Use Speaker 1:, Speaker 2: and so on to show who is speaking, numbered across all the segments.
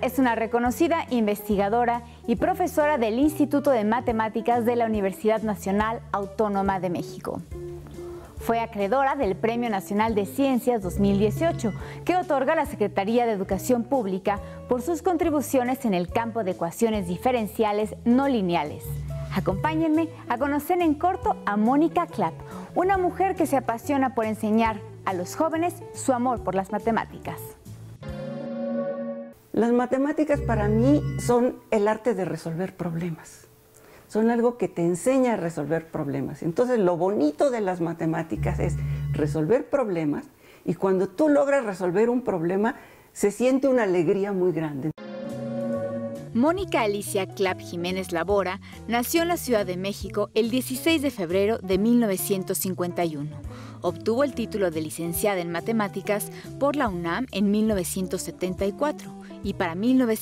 Speaker 1: es una reconocida investigadora y profesora del Instituto de Matemáticas de la Universidad Nacional Autónoma de México. Fue acreedora del Premio Nacional de Ciencias 2018, que otorga la Secretaría de Educación Pública por sus contribuciones en el campo de ecuaciones diferenciales no lineales. Acompáñenme a conocer en corto a Mónica Clapp, una mujer que se apasiona por enseñar a los jóvenes su amor por las matemáticas.
Speaker 2: Las matemáticas para mí son el arte de resolver problemas. Son algo que te enseña a resolver problemas. Entonces, lo bonito de las matemáticas es resolver problemas, y cuando tú logras resolver un problema, se siente una alegría muy grande.
Speaker 1: Mónica Alicia Clapp Jiménez Labora nació en la Ciudad de México el 16 de febrero de 1951. Obtuvo el título de licenciada en matemáticas por la UNAM en 1974 y para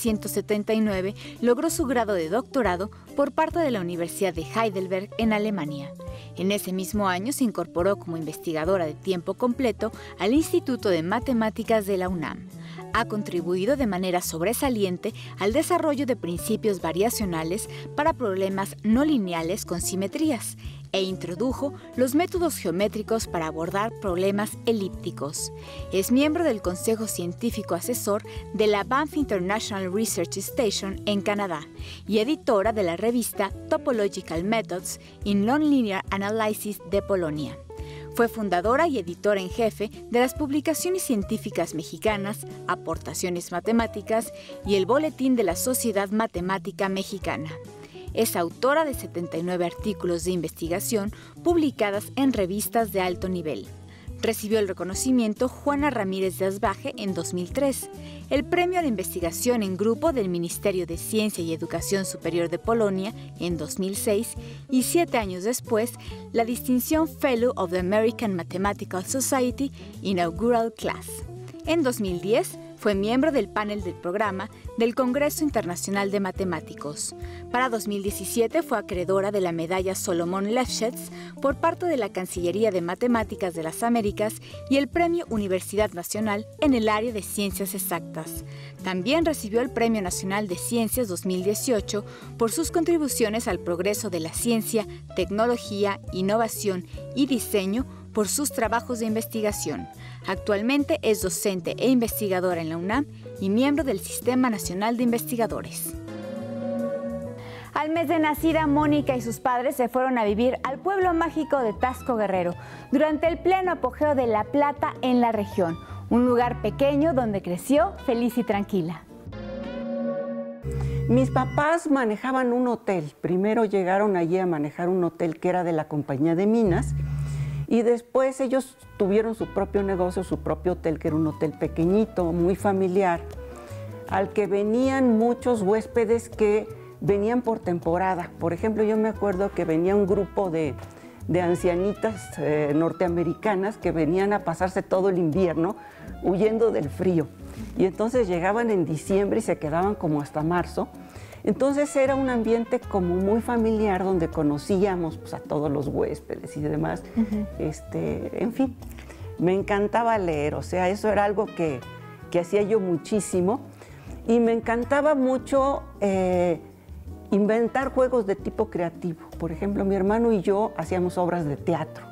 Speaker 1: 1979 logró su grado de doctorado por parte de la Universidad de Heidelberg en Alemania. En ese mismo año se incorporó como investigadora de tiempo completo al Instituto de Matemáticas de la UNAM. Ha contribuido de manera sobresaliente al desarrollo de principios variacionales para problemas no lineales con simetrías e introdujo los métodos geométricos para abordar problemas elípticos. Es miembro del Consejo Científico Asesor de la Banff International Research Station en Canadá y editora de la revista Topological Methods in Nonlinear Analysis de Polonia. Fue fundadora y editora en jefe de las publicaciones científicas mexicanas, Aportaciones Matemáticas y el Boletín de la Sociedad Matemática Mexicana. Es autora de 79 artículos de investigación publicadas en revistas de alto nivel. Recibió el reconocimiento Juana Ramírez de Asbaje en 2003, el Premio a la Investigación en Grupo del Ministerio de Ciencia y Educación Superior de Polonia en 2006 y 7 años después, la distinción Fellow of the American Mathematical Society Inaugural Class. En 2010, fue miembro del panel del programa del Congreso Internacional de Matemáticos. Para 2017 fue acreedora de la medalla Solomon Lefschetz por parte de la Cancillería de Matemáticas de las Américas y el Premio Universidad Nacional en el área de Ciencias Exactas. También recibió el Premio Nacional de Ciencias 2018 por sus contribuciones al progreso de la ciencia, tecnología, innovación y diseño por sus trabajos de investigación. Actualmente es docente e investigadora en la UNAM y miembro del Sistema Nacional de Investigadores. Al mes de nacida, Mónica y sus padres se fueron a vivir al pueblo mágico de Taxco Guerrero, durante el pleno apogeo de la plata en la región, un lugar pequeño donde creció feliz y tranquila.
Speaker 2: Mis papás manejaban un hotel. Primero llegaron allí a manejar un hotel que era de la Compañía de Minas, y después ellos tuvieron su propio negocio, su propio hotel, que era un hotel pequeñito, muy familiar, al que venían muchos huéspedes que venían por temporada. Por ejemplo, yo me acuerdo que venía un grupo de ancianitas norteamericanas que venían a pasarse todo el invierno huyendo del frío. Y entonces llegaban en diciembre y se quedaban como hasta marzo. Entonces era un ambiente como muy familiar donde conocíamos pues, a todos los huéspedes y demás. En fin, me encantaba leer, o sea, eso era algo que hacía yo muchísimo. Y me encantaba mucho inventar juegos de tipo creativo. Por ejemplo, mi hermano y yo hacíamos obras de teatro.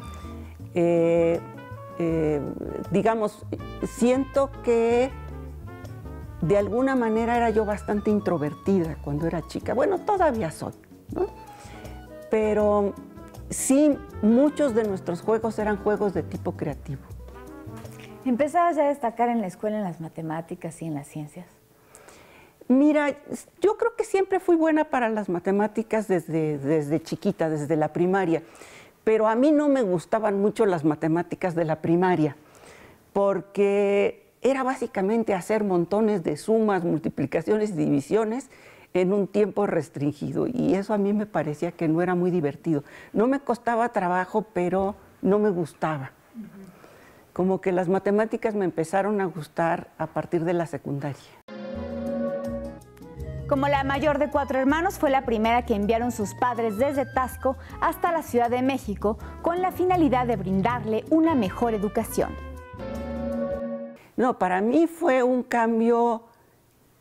Speaker 2: Digamos, siento que de alguna manera era yo bastante introvertida cuando era chica. Bueno, todavía soy, ¿no? Pero sí, muchos de nuestros juegos eran juegos de tipo creativo.
Speaker 1: ¿Empezabas a destacar en la escuela en las matemáticas y en las ciencias?
Speaker 2: Mira, yo creo que siempre fui buena para las matemáticas desde chiquita, desde la primaria. Pero a mí no me gustaban mucho las matemáticas de la primaria, porque era básicamente hacer montones de sumas, multiplicaciones y divisiones en un tiempo restringido, y eso a mí me parecía que no era muy divertido. No me costaba trabajo, pero no me gustaba. Como que las matemáticas me empezaron a gustar a partir de la secundaria.
Speaker 1: Como la mayor de 4 hermanos, fue la primera que enviaron sus padres desde Taxco hasta la Ciudad de México con la finalidad de brindarle una mejor educación.
Speaker 2: No, para mí fue un cambio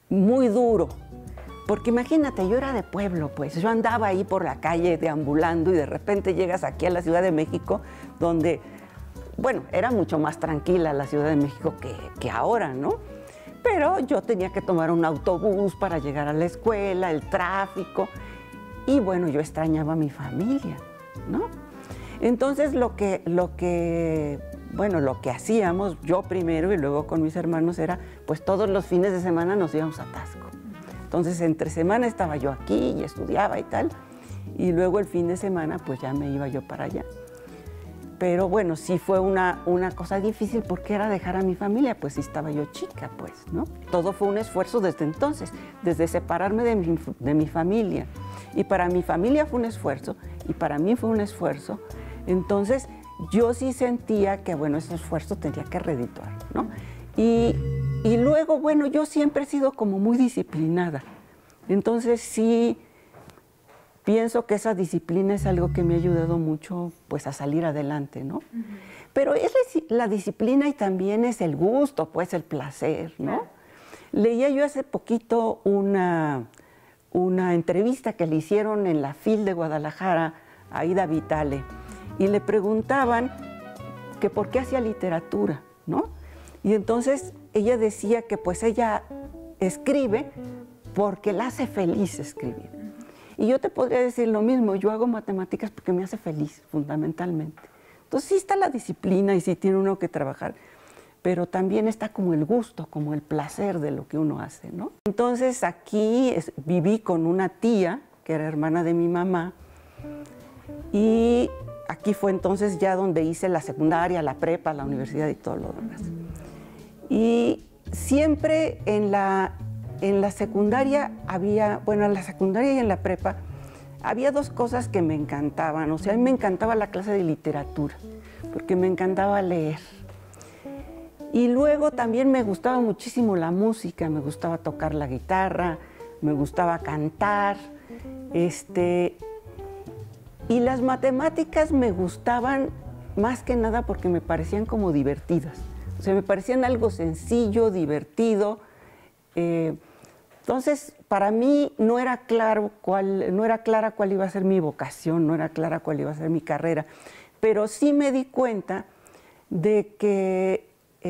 Speaker 2: muy duro. Porque imagínate, yo era de pueblo, pues. Yo andaba ahí por la calle deambulando y de repente llegas aquí a la Ciudad de México, donde, bueno, era mucho más tranquila la Ciudad de México que ahora, ¿no? Pero yo tenía que tomar un autobús para llegar a la escuela, el tráfico. Y bueno, yo extrañaba a mi familia, ¿no? Entonces lo que hacíamos, yo primero y luego con mis hermanos, era, pues todos los fines de semana nos íbamos a Taxco. Entonces entre semana estaba yo aquí y estudiaba y tal, y luego el fin de semana pues ya me iba yo para allá. Pero bueno, sí fue una cosa difícil porque era dejar a mi familia, pues sí estaba yo chica, pues, ¿no? Todo fue un esfuerzo desde entonces, desde separarme de mi familia. Y para mi familia fue un esfuerzo, y para mí fue un esfuerzo. Entonces yo sí sentía que, bueno, ese esfuerzo tenía que redituar, ¿no? Y luego, bueno, yo siempre he sido como muy disciplinada. Entonces sí pienso que esa disciplina es algo que me ha ayudado mucho, pues, a salir adelante, ¿no? Pero es la disciplina y también es el gusto, pues, el placer, ¿no? Leía yo hace poquito una entrevista que le hicieron en la FIL de Guadalajara a Aida Vitale y le preguntaban que por qué hacía literatura, ¿no? Y entonces ella decía que pues ella escribe porque la hace feliz escribir. Y yo te podría decir lo mismo, yo hago matemáticas porque me hace feliz, fundamentalmente. Entonces sí está la disciplina y sí tiene uno que trabajar, pero también está como el gusto, como el placer de lo que uno hace, ¿no? Entonces aquí viví con una tía, que era hermana de mi mamá, y aquí fue entonces ya donde hice la secundaria, la prepa, la universidad y todo lo demás. Y siempre en la secundaria había, bueno, en la secundaria y en la prepa, había dos cosas que me encantaban. O sea, a mí me encantaba la clase de literatura, porque me encantaba leer. Y luego también me gustaba muchísimo la música, me gustaba tocar la guitarra, me gustaba cantar, y las matemáticas me gustaban más que nada porque me parecían como divertidas. O sea, me parecían algo sencillo, divertido. Entonces, para mí no era clara cuál iba a ser mi vocación, no era clara cuál iba a ser mi carrera, pero sí me di cuenta de que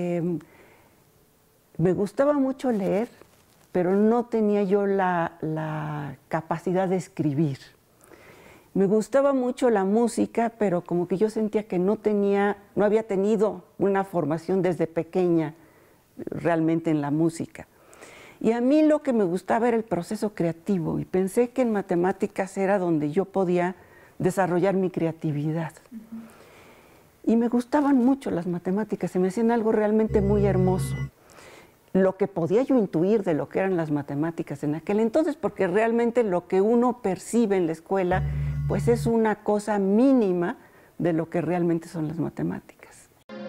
Speaker 2: me gustaba mucho leer, pero no tenía yo la capacidad de escribir. Me gustaba mucho la música, pero como que yo sentía que no había tenido una formación desde pequeña realmente en la música. Y a mí lo que me gustaba era el proceso creativo y pensé que en matemáticas era donde yo podía desarrollar mi creatividad. Y me gustaban mucho las matemáticas, se me hacían algo realmente muy hermoso. Lo que podía yo intuir de lo que eran las matemáticas en aquel entonces, porque realmente lo que uno percibe en la escuela, pues es una cosa mínima de lo que realmente son las matemáticas.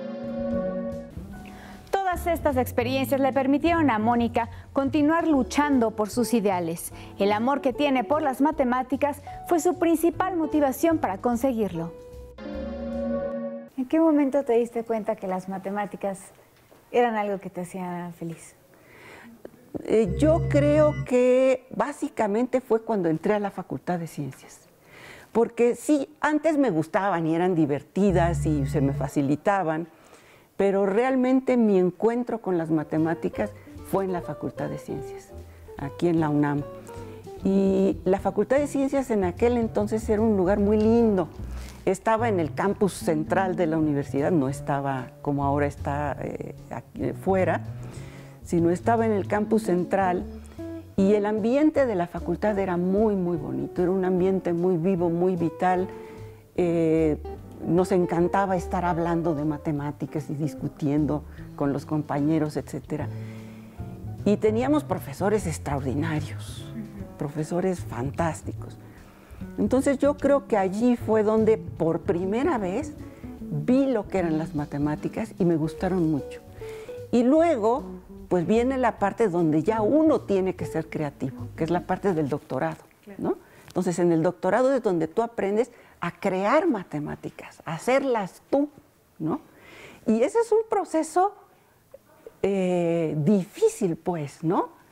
Speaker 1: Todas estas experiencias le permitieron a Mónica continuar luchando por sus ideales. El amor que tiene por las matemáticas fue su principal motivación para conseguirlo. ¿En qué momento te diste cuenta que las matemáticas eran algo que te hacía feliz?
Speaker 2: Yo creo que básicamente fue cuando entré a la Facultad de Ciencias. Porque sí, antes me gustaban y eran divertidas y se me facilitaban, pero realmente mi encuentro con las matemáticas fue en la Facultad de Ciencias, aquí en la UNAM. Y la Facultad de Ciencias en aquel entonces era un lugar muy lindo. Estaba en el campus central de la universidad, no estaba como ahora está aquí fuera, sino estaba en el campus central. Y el ambiente de la facultad era muy, muy bonito, era un ambiente muy vivo, muy vital. Nos encantaba estar hablando de matemáticas y discutiendo con los compañeros, etc. Y teníamos profesores extraordinarios, profesores fantásticos. Entonces yo creo que allí fue donde por primera vez vi lo que eran las matemáticas y me gustaron mucho. Y luego pues viene la parte donde ya uno tiene que ser creativo, que es la parte del doctorado, ¿no? Entonces, en el doctorado es donde tú aprendes a crear matemáticas, a hacerlas tú, ¿no? Y ese es un proceso difícil, pues, ¿no?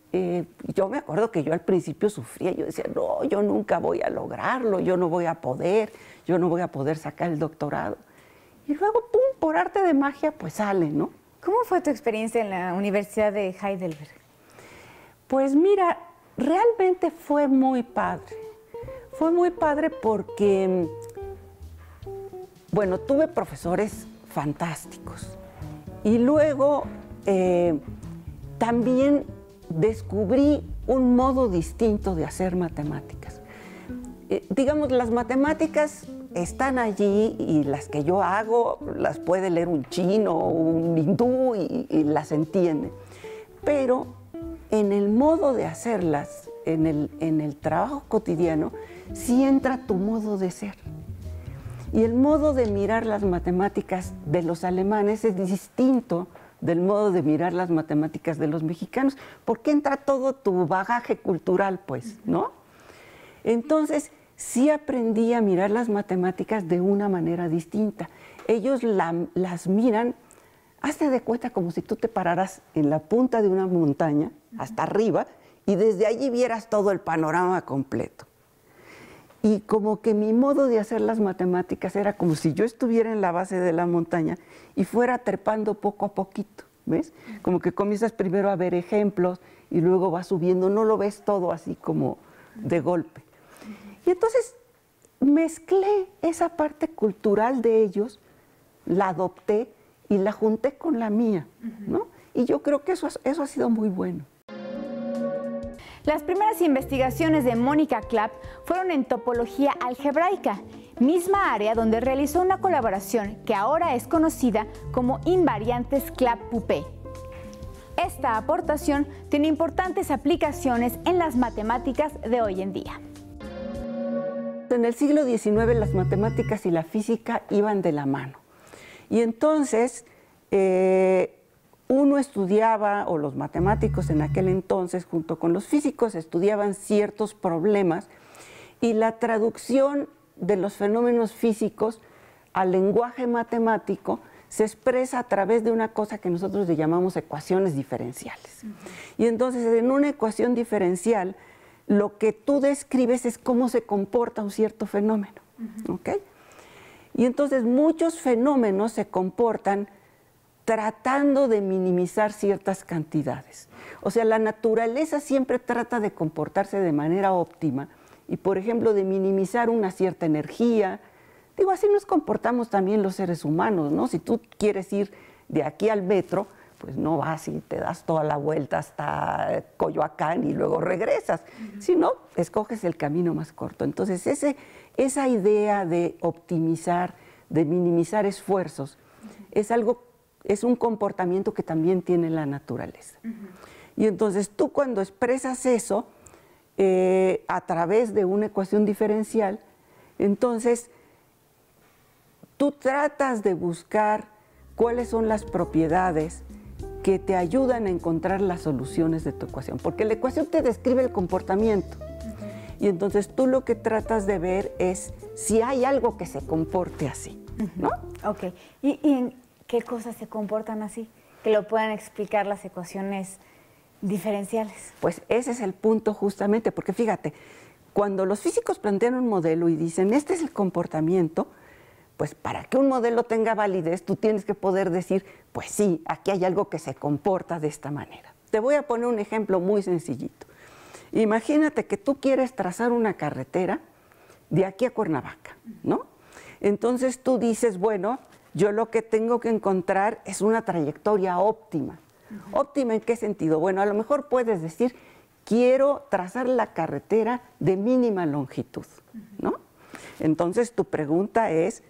Speaker 2: yo me acuerdo que yo al principio sufría, yo decía, no, yo nunca voy a lograrlo, yo no voy a poder sacar el doctorado. Y luego, pum, por arte de magia, pues sale, ¿no?
Speaker 1: ¿Cómo fue tu experiencia en la Universidad de Heidelberg?
Speaker 2: Pues mira, realmente fue muy padre. Fue muy padre porque, bueno, tuve profesores fantásticos. Y luego también descubrí un modo distinto de hacer matemáticas. Digamos, las matemáticas están allí y las que yo hago las puede leer un chino o un hindú y las entiende. Pero en el modo de hacerlas, en el trabajo cotidiano, sí entra tu modo de ser. Y el modo de mirar las matemáticas de los alemanes es distinto del modo de mirar las matemáticas de los mexicanos, porque entra todo tu bagaje cultural, pues, ¿no? Entonces, sí aprendí a mirar las matemáticas de una manera distinta. Ellos las miran, hazte de cuenta como si tú te pararas en la punta de una montaña, hasta arriba, y desde allí vieras todo el panorama completo. Y como que mi modo de hacer las matemáticas era como si yo estuviera en la base de la montaña y fuera trepando poco a poquito, ¿ves? Como que comienzas primero a ver ejemplos y luego vas subiendo, no lo ves todo así como de golpe. Y entonces mezclé esa parte cultural de ellos, la adopté y la junté con la mía, ¿no? Y yo creo que eso ha sido muy bueno.
Speaker 1: Las primeras investigaciones de Mónica Clapp fueron en topología algebraica, misma área donde realizó una colaboración que ahora es conocida como invariantes Clapp-Poupé. Esta aportación tiene importantes aplicaciones en las matemáticas de hoy en día.
Speaker 2: En el siglo XIX las matemáticas y la física iban de la mano. Y entonces uno estudiaba, o los matemáticos en aquel entonces, junto con los físicos, estudiaban ciertos problemas y la traducción de los fenómenos físicos al lenguaje matemático se expresa a través de una cosa que nosotros le llamamos ecuaciones diferenciales. Y entonces en una ecuación diferencial lo que tú describes es cómo se comporta un cierto fenómeno, ¿ok? Y entonces muchos fenómenos se comportan tratando de minimizar ciertas cantidades. O sea, la naturaleza siempre trata de comportarse de manera óptima y, por ejemplo, de minimizar una cierta energía. Digo, así nos comportamos también los seres humanos, ¿no? Si tú quieres ir de aquí al metro, pues no vas y te das toda la vuelta hasta Coyoacán y luego regresas, sino escoges el camino más corto. Entonces, esa idea de optimizar, de minimizar esfuerzos, es un comportamiento que también tiene la naturaleza. Y entonces tú cuando expresas eso a través de una ecuación diferencial, entonces tú tratas de buscar cuáles son las propiedades que te ayudan a encontrar las soluciones de tu ecuación, porque la ecuación te describe el comportamiento. Y entonces tú lo que tratas de ver es si hay algo que se comporte así, ¿no?
Speaker 1: Ok. ¿Y qué cosas se comportan así? Que lo puedan explicar las ecuaciones diferenciales.
Speaker 2: Pues ese es el punto justamente, porque fíjate, cuando los físicos plantean un modelo y dicen, este es el comportamiento, pues para que un modelo tenga validez, tú tienes que poder decir, pues sí, aquí hay algo que se comporta de esta manera. Te voy a poner un ejemplo muy sencillito. Imagínate que tú quieres trazar una carretera de aquí a Cuernavaca, ¿no? Entonces tú dices, bueno, yo lo que tengo que encontrar es una trayectoria óptima. ¿Óptima en qué sentido? Bueno, a lo mejor puedes decir, quiero trazar la carretera de mínima longitud, ¿no? Entonces tu pregunta es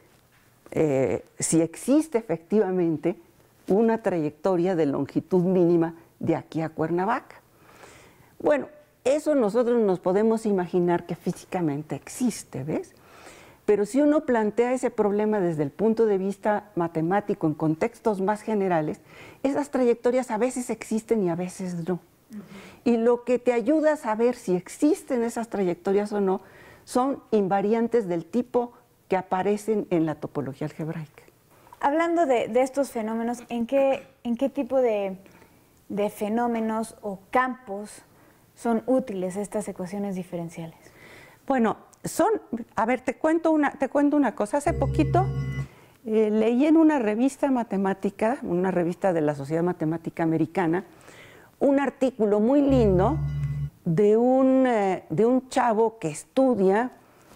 Speaker 2: si existe efectivamente una trayectoria de longitud mínima de aquí a Cuernavaca. Bueno, eso nosotros nos podemos imaginar que físicamente existe, ¿ves? Pero si uno plantea ese problema desde el punto de vista matemático, en contextos más generales, esas trayectorias a veces existen y a veces no. Y lo que te ayuda a saber si existen esas trayectorias o no son invariantes del tipo que aparecen en la topología algebraica.
Speaker 1: Hablando de estos fenómenos, ¿en qué tipo de fenómenos o campos son útiles estas ecuaciones diferenciales?
Speaker 2: Bueno, a ver, te cuento una cosa. Hace poquito leí en una revista matemática, una revista de la Sociedad Matemática Americana, un artículo muy lindo de un chavo que estudia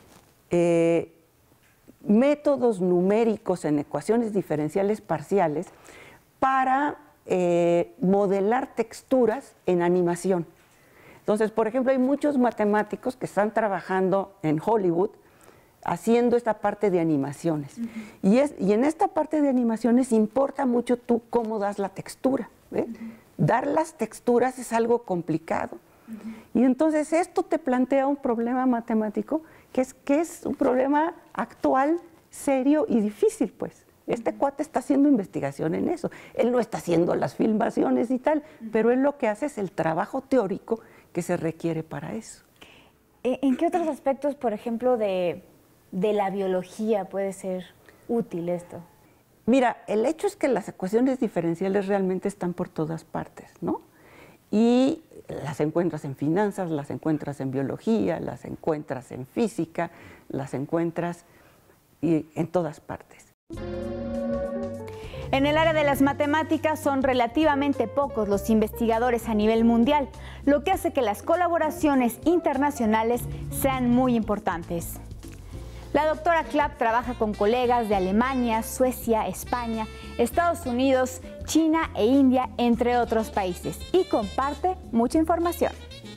Speaker 2: métodos numéricos en ecuaciones diferenciales parciales para modelar texturas en animación. Entonces, por ejemplo, hay muchos matemáticos que están trabajando en Hollywood haciendo esta parte de animaciones. Y en esta parte de animaciones importa mucho tú cómo das la textura. Dar las texturas es algo complicado. Y entonces esto te plantea un problema matemático que es un problema actual, serio y difícil, pues. Este cuate está haciendo investigación en eso. Él no está haciendo las filmaciones y tal, pero él lo que hace es el trabajo teórico que se requiere para eso.
Speaker 1: ¿En qué otros aspectos, por ejemplo, de la biología puede ser útil esto?
Speaker 2: Mira, el hecho es que las ecuaciones diferenciales realmente están por todas partes, ¿no? Y las encuentras en finanzas, las encuentras en biología, las encuentras en física, las encuentras en todas partes.
Speaker 1: En el área de las matemáticas son relativamente pocos los investigadores a nivel mundial, lo que hace que las colaboraciones internacionales sean muy importantes. La doctora Clapp trabaja con colegas de Alemania, Suecia, España, Estados Unidos, China e India, entre otros países, y comparte mucha información.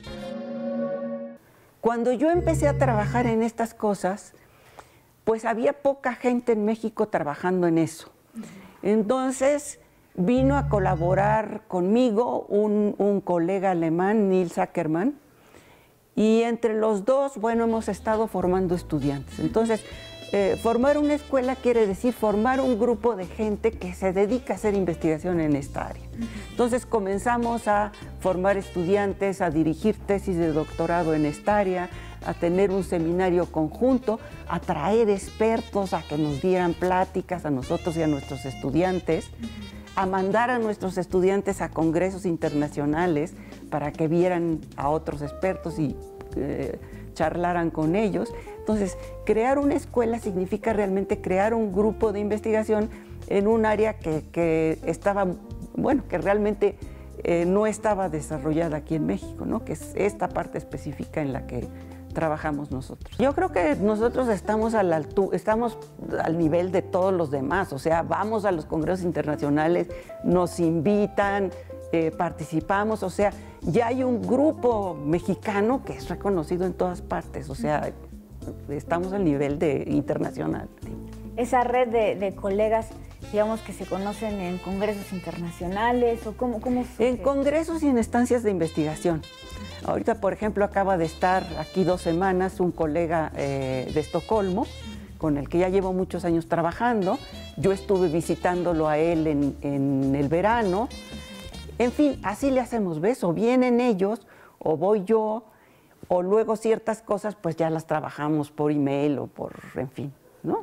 Speaker 2: Cuando yo empecé a trabajar en estas cosas, pues había poca gente en México trabajando en eso. Entonces vino a colaborar conmigo un colega alemán, Nils Ackermann, y entre los dos, bueno, hemos estado formando estudiantes. Entonces, formar una escuela quiere decir formar un grupo de gente que se dedica a hacer investigación en esta área. Entonces comenzamos a formar estudiantes, a dirigir tesis de doctorado en esta área, a tener un seminario conjunto, a traer expertos a que nos dieran pláticas a nosotros y a nuestros estudiantes, a mandar a nuestros estudiantes a congresos internacionales para que vieran a otros expertos y charlaran con ellos. Entonces, crear una escuela significa realmente crear un grupo de investigación en un área que estaba, bueno, que realmente no estaba desarrollada aquí en México, ¿no? Que es esta parte específica en la que trabajamos nosotros. Yo creo que nosotros estamos estamos al nivel de todos los demás, o sea, vamos a los congresos internacionales, nos invitan, participamos, o sea, ya hay un grupo mexicano que es reconocido en todas partes, o sea, estamos al nivel internacional.
Speaker 1: Esa red de colegas, digamos, que se conocen en congresos internacionales, o cómo
Speaker 2: en congresos y en estancias de investigación. Ahorita, por ejemplo, acaba de estar aquí 2 semanas un colega de Estocolmo, con el que ya llevo muchos años trabajando. Yo estuve visitándolo a él en el verano. En fin, así le hacemos, ¿ves? O vienen ellos, o voy yo, o luego ciertas cosas pues ya las trabajamos por email o en fin, ¿no?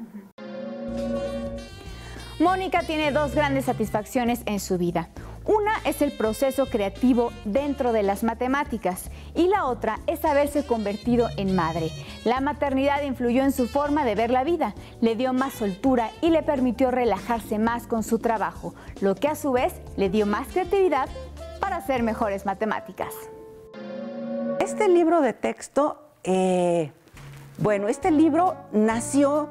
Speaker 1: Mónica tiene 2 grandes satisfacciones en su vida. Una es el proceso creativo dentro de las matemáticas y la otra es haberse convertido en madre. La maternidad influyó en su forma de ver la vida, le dio más soltura y le permitió relajarse más con su trabajo, lo que a su vez le dio más creatividad para hacer mejores matemáticas.
Speaker 2: Este libro de texto, bueno, este libro nació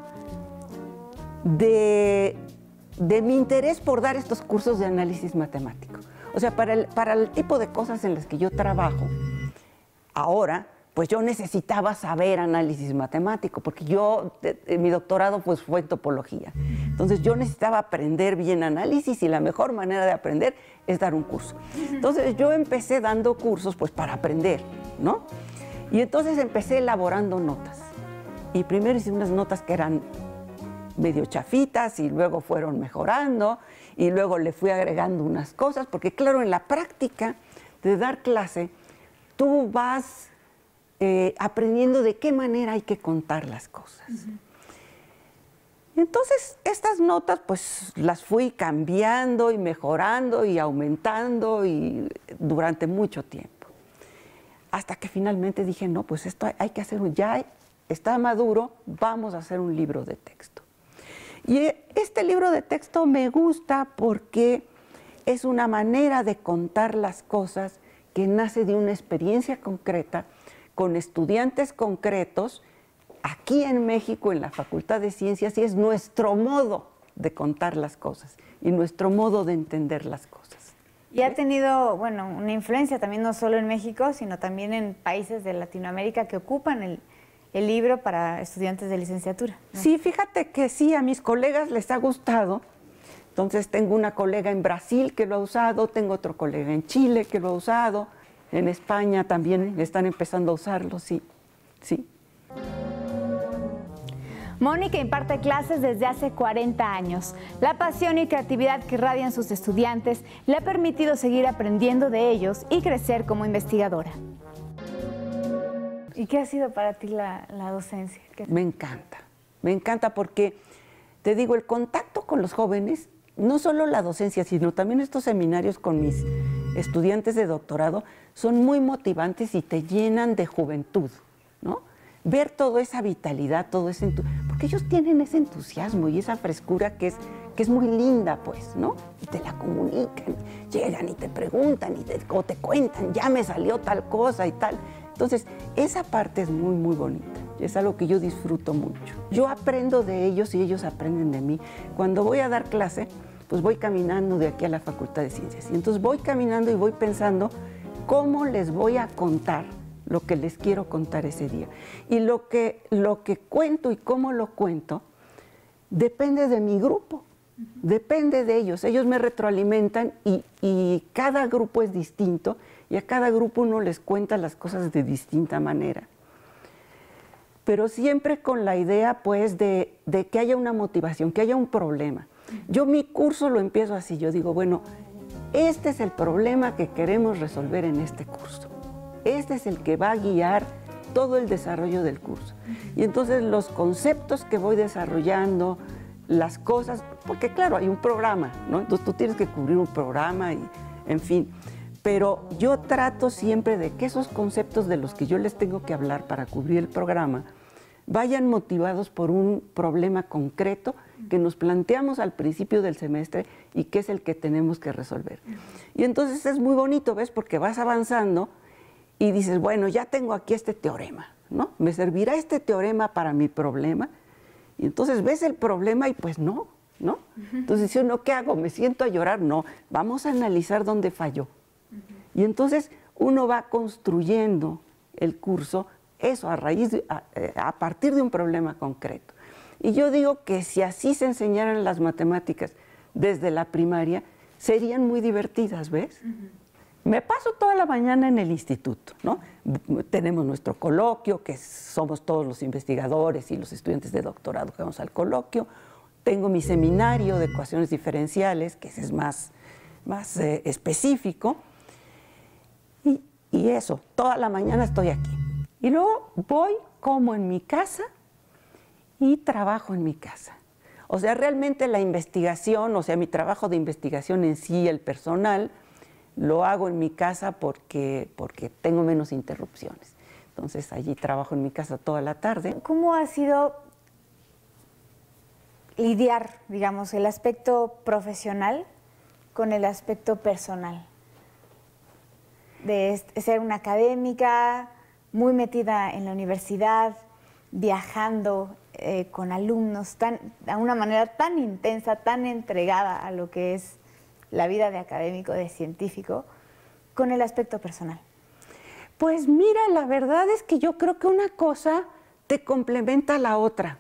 Speaker 2: de mi interés por dar estos cursos de análisis matemático. O sea, para el tipo de cosas en las que yo trabajo ahora, pues yo necesitaba saber análisis matemático, porque mi doctorado pues fue en topología. Entonces yo necesitaba aprender bien análisis y la mejor manera de aprender es dar un curso. Entonces yo empecé dando cursos pues para aprender, ¿no? Y entonces empecé elaborando notas. Y primero hice unas notas que eran medio chafitas y luego fueron mejorando y luego le fui agregando unas cosas, porque claro, en la práctica de dar clase, tú vas aprendiendo de qué manera hay que contar las cosas. Entonces, estas notas pues las fui cambiando y mejorando y aumentando y durante mucho tiempo. hasta que finalmente dije, no, pues esto hay que hacer, ya está maduro, vamos a hacer un libro de texto. Y este libro de texto me gusta porque es una manera de contar las cosas que nace de una experiencia concreta, con estudiantes concretos, aquí en México, en la Facultad de Ciencias, y es nuestro modo de contar las cosas y nuestro modo de entender las cosas.
Speaker 1: Y ha tenido, bueno, una influencia también no solo en México, sino también en países de Latinoamérica que ocupan el libro para estudiantes de licenciatura, ¿no?
Speaker 2: Sí, fíjate que sí, a mis colegas les ha gustado. Entonces tengo una colega en Brasil que lo ha usado, tengo otro colega en Chile que lo ha usado, en España también están empezando a usarlo, sí, sí.
Speaker 1: Mónica imparte clases desde hace 40 años. La pasión y creatividad que irradian sus estudiantes le ha permitido seguir aprendiendo de ellos y crecer como investigadora. ¿Y qué ha sido para ti la docencia?
Speaker 2: Me encanta porque, te digo, el contacto con los jóvenes, no solo la docencia, sino también estos seminarios con mis estudiantes de doctorado, son muy motivantes y te llenan de juventud, ¿no? Ver toda esa vitalidad, todo ese porque ellos tienen ese entusiasmo y esa frescura que es muy linda, pues, ¿no? Y te la comunican, llegan y te preguntan o te cuentan, ya me salió tal cosa y tal. Entonces, esa parte es muy, muy bonita. Es algo que yo disfruto mucho. Yo aprendo de ellos y ellos aprenden de mí. Cuando voy a dar clase, pues voy caminando de aquí a la Facultad de Ciencias. Y entonces voy caminando y voy pensando cómo les voy a contar lo que les quiero contar ese día. Y lo que cuento y cómo lo cuento depende de mi grupo, depende de ellos. Ellos me retroalimentan y cada grupo es distinto y a cada grupo uno les cuenta las cosas de distinta manera. Pero siempre con la idea, pues, de que haya una motivación, que haya un problema. Yo mi curso lo empiezo así, yo digo, bueno, este es el problema que queremos resolver en este curso. Este es el que va a guiar todo el desarrollo del curso. Y entonces los conceptos que voy desarrollando, las cosas, porque claro, hay un programa, ¿no? Entonces tú tienes que cubrir un programa y, en fin. Pero yo trato siempre de que esos conceptos de los que yo les tengo que hablar para cubrir el programa vayan motivados por un problema concreto que nos planteamos al principio del semestre y que es el que tenemos que resolver. Y entonces es muy bonito, ¿ves? Porque vas avanzando y dices, bueno, ya tengo aquí este teorema, ¿no? ¿Me servirá este teorema para mi problema? Y entonces ves el problema y pues no, ¿no? Entonces, ¿sí o no? ¿Qué hago? ¿Me siento a llorar? No, vamos a analizar dónde falló. Y entonces uno va construyendo el curso, eso a partir de un problema concreto. Y yo digo que si así se enseñaran las matemáticas desde la primaria, serían muy divertidas, ¿ves? Me paso toda la mañana en el instituto, ¿no? Tenemos nuestro coloquio, que somos todos los investigadores y los estudiantes de doctorado que vamos al coloquio. Tengo mi seminario de ecuaciones diferenciales, que ese es más específico. Y eso, toda la mañana estoy aquí. Y luego voy, como en mi casa y trabajo en mi casa. O sea, realmente la investigación, o sea, mi trabajo de investigación en sí, el personal, lo hago en mi casa porque tengo menos interrupciones. Entonces, allí trabajo en mi casa toda la tarde.
Speaker 1: ¿Cómo ha sido lidiar, digamos, el aspecto profesional con el aspecto personal? De ser una académica muy metida en la universidad, viajando con alumnos de una manera tan intensa, tan entregada a lo que es la vida de académico, de científico, con el aspecto personal.
Speaker 2: Pues mira, la verdad es que yo creo que una cosa te complementa a la otra.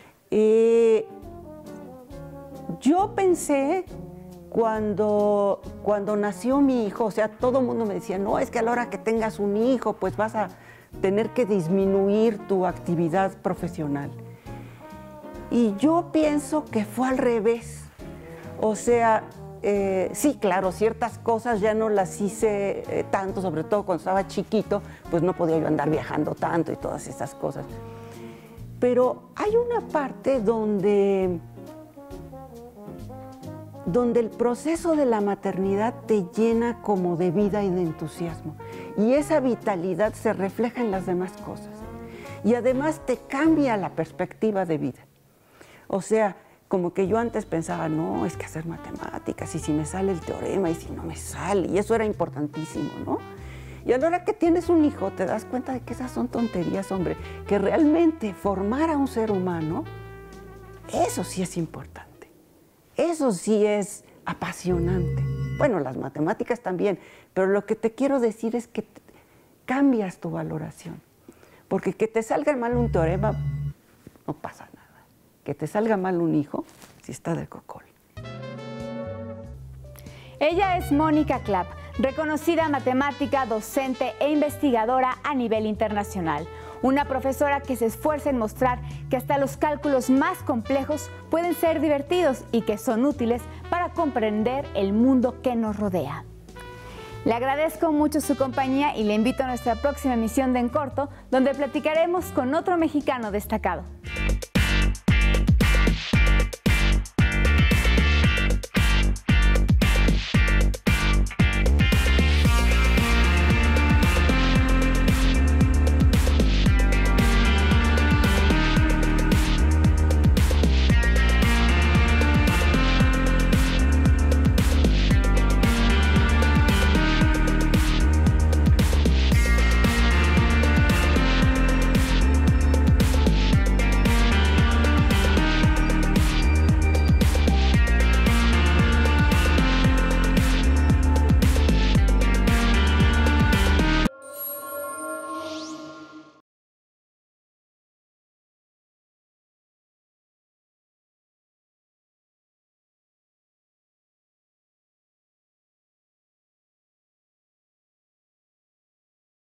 Speaker 2: Yo pensé cuando nació mi hijo, o sea, todo el mundo me decía, no, es que a la hora que tengas un hijo, pues vas a tener que disminuir tu actividad profesional. Y yo pienso que fue al revés. O sea, sí, claro, ciertas cosas ya no las hice tanto, sobre todo cuando estaba chiquito, pues no podía yo andar viajando tanto y todas esas cosas. Pero hay una parte donde el proceso de la maternidad te llena como de vida y de entusiasmo. Y esa vitalidad se refleja en las demás cosas. Y además te cambia la perspectiva de vida. O sea, como que yo antes pensaba, no, es que hacer matemáticas, y si me sale el teorema, y si no me sale, y eso era importantísimo, ¿no? Y a la hora que tienes un hijo, te das cuenta de que esas son tonterías, hombre, que realmente formar a un ser humano, eso sí es importante, eso sí es apasionante. Bueno, las matemáticas también, pero lo que te quiero decir es que cambias tu valoración, porque que te salga mal un teorema, no pasa nada. Que te salga mal un hijo, si está del cocol.
Speaker 1: Ella es Mónica Clapp, reconocida matemática, docente e investigadora a nivel internacional. Una profesora que se esfuerza en mostrar que hasta los cálculos más complejos pueden ser divertidos y que son útiles para comprender el mundo que nos rodea. Le agradezco mucho su compañía y le invito a nuestra próxima emisión de En Corto, donde platicaremos con otro mexicano destacado.